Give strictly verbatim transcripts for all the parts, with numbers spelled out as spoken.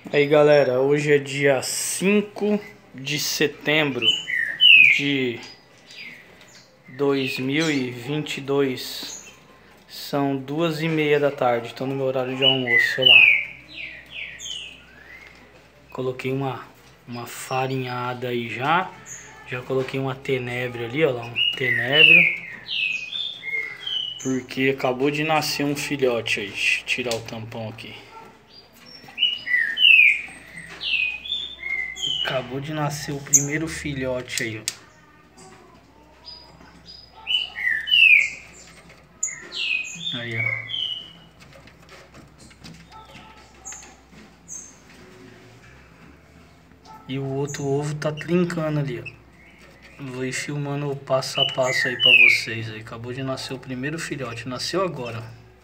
Aí galera, hoje é dia cinco de setembro de dois mil e vinte e dois. São duas e meia da tarde, estou no meu horário de almoço, olha lá. Coloquei uma, uma farinhada aí já. Já coloquei uma tenebra ali, olha lá, um tenebro. Porque acabou de nascer um filhote aí. Deixa eu tirar o tampão aqui. Acabou de nascer o primeiro filhote aí, ó. Aí, ó. E o outro ovo tá trincando ali, ó. Vou ir filmando o passo a passo aí pra vocês aí. Acabou de nascer o primeiro filhote. Nasceu agora.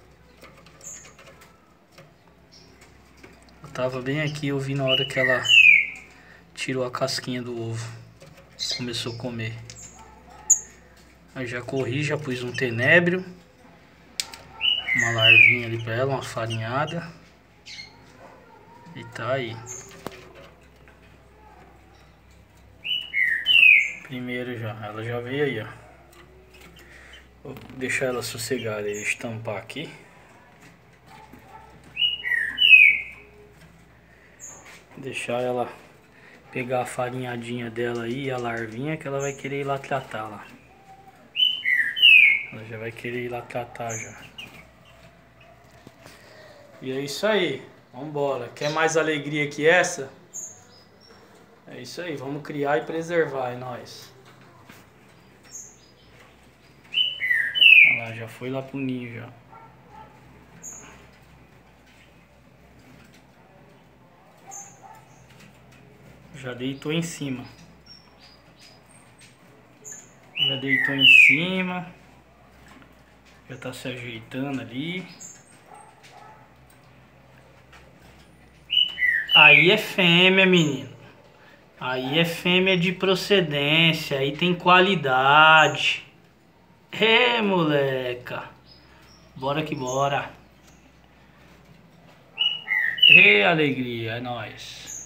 Eu tava bem aqui, eu vi na hora que ela tirou a casquinha do ovo. Começou a comer. Aí já corri, já pus um tenébrio. Uma larvinha ali pra ela, uma farinhada. E tá aí. Primeiro já, ela já veio aí, ó. Vou deixar ela sossegada e estampar aqui. Deixar ela pegar a farinhadinha dela aí, a larvinha, que ela vai querer ir lá tratar lá. Ela já vai querer ir lá tratar já. E é isso aí, vambora. Quer mais alegria que essa? É isso aí, vamos criar e preservar, é nóis. Olha lá, já foi lá pro ninho já. Já deitou em cima. Já deitou em cima. Já tá se ajeitando ali. Aí é fêmea, menino. Aí é fêmea de procedência. Aí tem qualidade. Ê, moleca. Bora que bora. Ê, alegria, é nóis.